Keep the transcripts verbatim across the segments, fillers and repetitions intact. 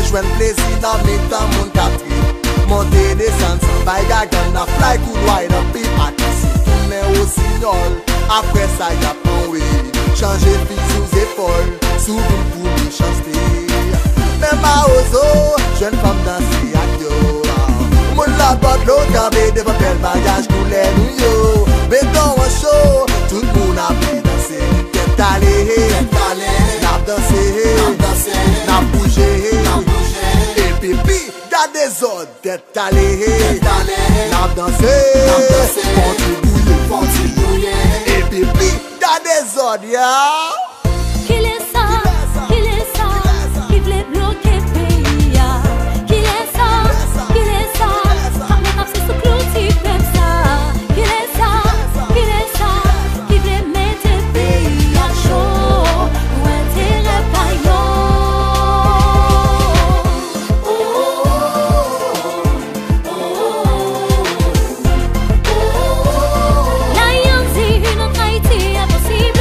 jwen plezi nan mitan moun kapri. Monte desan san bay gagan na fly koudoy nan pi patisi. Tourne au signol, apre sa yap anwe. Change fit sous épaules, sous boule pou mi chanste. Même à ozo, jeune femme danser ak yo. Moun la bot lo kambe devant bel bagage koule nou yo. Béton en show, tout moun a pi danser. Tête allée, nap danser, nap bouger, et pipi, gade des autres. Tête allée, nap danser, fonti bouiller, et pipi, gade des autres, ya. Qui laisse ça, qui laisse ça, qui voulait bloquer pays, ya. Qui laisse ça, qui laisse ça, ramener ma psy sous clôti comme ça. Qui laisse ça, qui laisse ça, qui voulait mettre pays à chaud, ou intérêt paillot. La Yanzi, une autre Haïti impossible.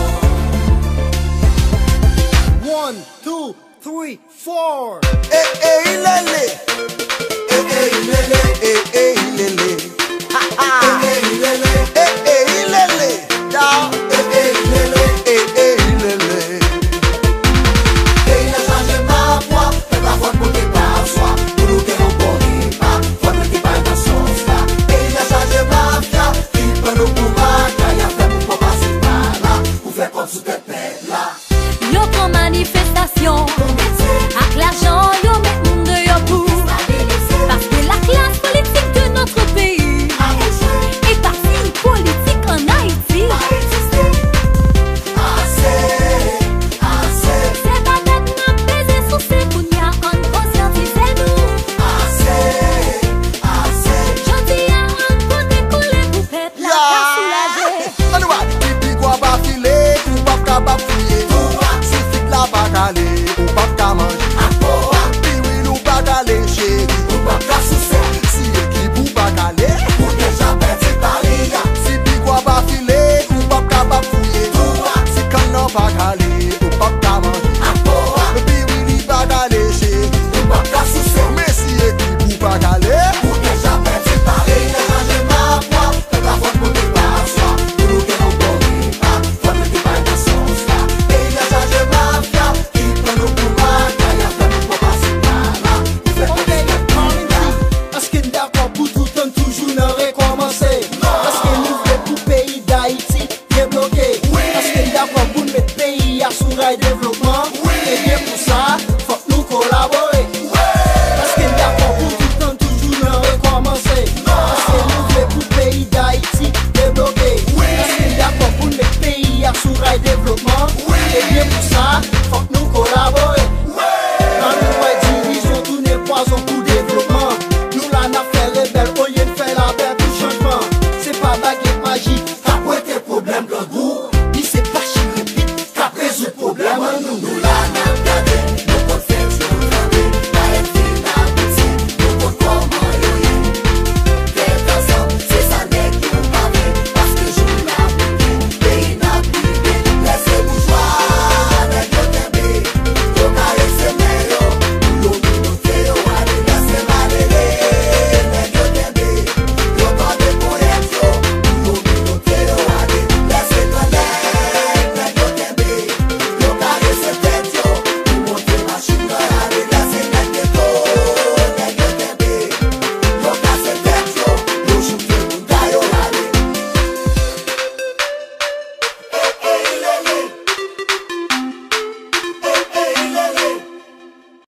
One, two, three, four. Eh, eh.